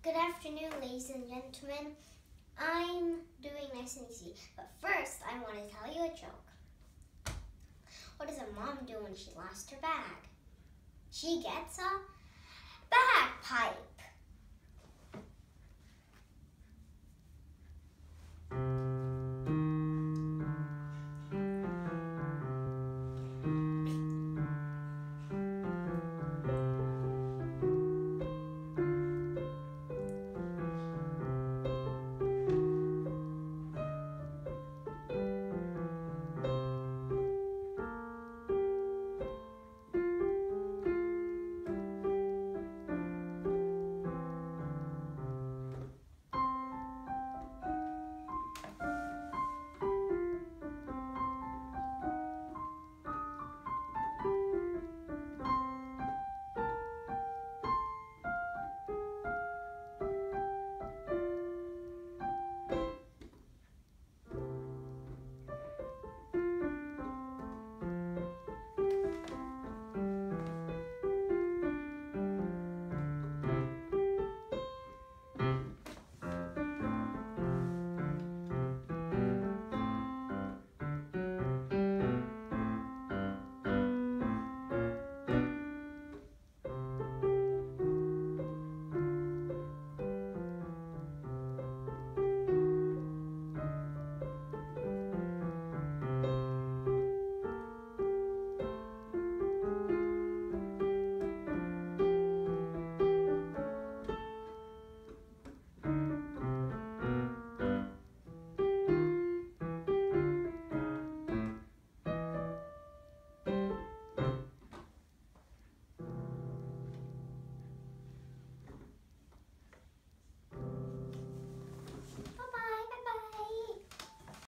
Good afternoon, ladies and gentlemen. I'm doing nice and easy, but first I want to tell you a joke. What does a mom do when she lost her bag? She gets a bagpipe.